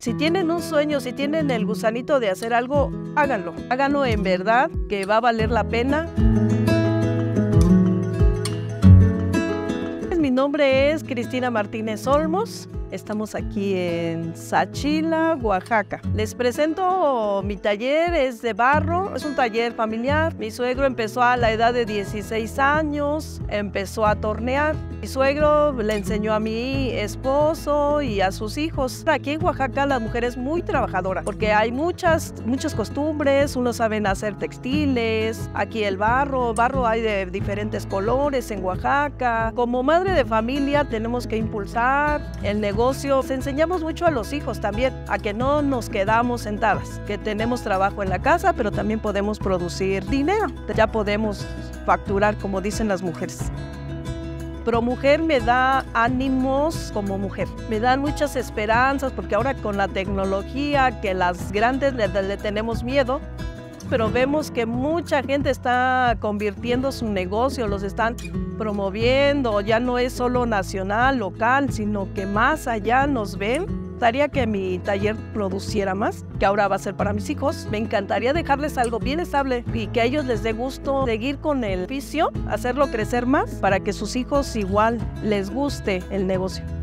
Si tienen un sueño, si tienen el gusanito de hacer algo, háganlo. Háganlo en verdad, que va a valer la pena. Mi nombre es Cristina Martínez Olmos. Estamos aquí en Sachila, Oaxaca. Les presento mi taller, es de barro, es un taller familiar. Mi suegro empezó a la edad de 16 años, empezó a tornear. Mi suegro le enseñó a mi esposo y a sus hijos. Aquí en Oaxaca la mujer es muy trabajadora porque hay muchas costumbres, unos saben hacer textiles, aquí el barro hay de diferentes colores en Oaxaca. Como madre de familia tenemos que impulsar el negocio. Enseñamos mucho a los hijos también, a que no nos quedamos sentadas, que tenemos trabajo en la casa, pero también podemos producir dinero. Ya podemos facturar, como dicen las mujeres. ProMujer me da ánimos como mujer, me dan muchas esperanzas, porque ahora con la tecnología, que las grandes le tenemos miedo, pero vemos que mucha gente está convirtiendo su negocio, los están promoviendo, ya no es solo nacional, local, sino que más allá nos ven. Me gustaría que mi taller produciera más, que ahora va a ser para mis hijos. Me encantaría dejarles algo bien estable y que a ellos les dé gusto seguir con el oficio, hacerlo crecer más, para que sus hijos igual les guste el negocio.